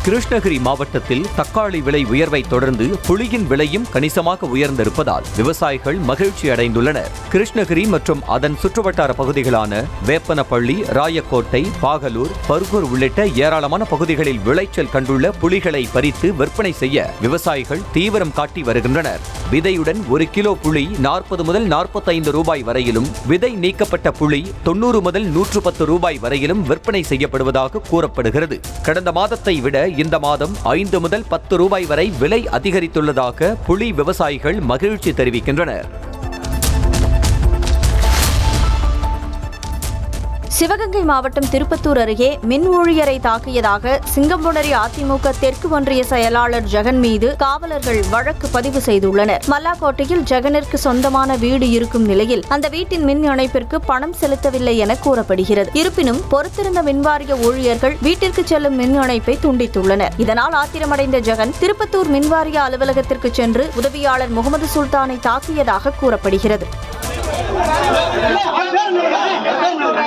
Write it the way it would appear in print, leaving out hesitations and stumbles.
கிருஷ்ணகிரி மாவட்டத்தில் தக்காளி விலை உயர்வை தொடர்ந்து புளியின் விலையும் கணிசமாக உயர்ந்திருப்பதால் விவசாயிகள் மகிழ்ச்சி அடைந்துள்ளனர். கிருஷ்ணகிரி மற்றும் அதன் சுற்றுவட்டார பகுதிகளான வேப்பனப்பள்ளி, ராயக்கோட்டை, பாகலூர், பர்கூர் உள்ளிட்ட ஏராளமான பகுதிகளில் விளைச்சல் கண்டுள்ள புளிகளை பறித்து விற்பனை செய்ய விவசாயிகள் தீவிரம் காட்டி வருகின்றனர். விதையுடன் 1 கிலோ புளி 40 முதல் 45 ரூபாய் வரையிலும், விதை நீக்கப்பட்ட புளி 90 முதல் 110 ரூபாய் வரையிலும் விற்பனை செய்யப்படுவதாக கூறப்படுகிறது. கடந்த மாதத்தை விட இந்த மாதம் 5 முதல் 10 ரூபாய் வரை விலை அதிகரித்துள்ளதாக புளி விவசாயிகள் மகிழ்ச்சி தெரிவிக்கின்றனர். சிவகங்கை மாவட்டம் திருப்பத்தூர் அருகே மின் ஊழியரை தாக்கியதாக சிங்கம்புணரி அதிமுக தெற்கு ஒன்றிய செயலாளர் ஜெகன் மீது காவலர்கள் வழக்கு பதிவு செய்துள்ளனர். மல்லாக்கோட்டையில் ஜெகனிற்கு சொந்தமான வீடு இருக்கும் நிலையில் அந்த வீட்டின் மின் இணைப்பிற்கு பணம் செலுத்தவில்லை என கூறப்படுகிறது. இருப்பினும் பொறுத்திருந்த மின்வாரிய ஊழியர்கள் வீட்டிற்கு செல்லும் மின் இணைப்பை துண்டித்துள்ளனர். இதனால் ஆத்திரமடைந்த ஜெகன் திருப்பத்தூர் மின்வாரிய அலுவலகத்திற்கு சென்று உதவியாளர் முகமது சுல்தானை தாக்கியதாக கூறப்படுகிறது.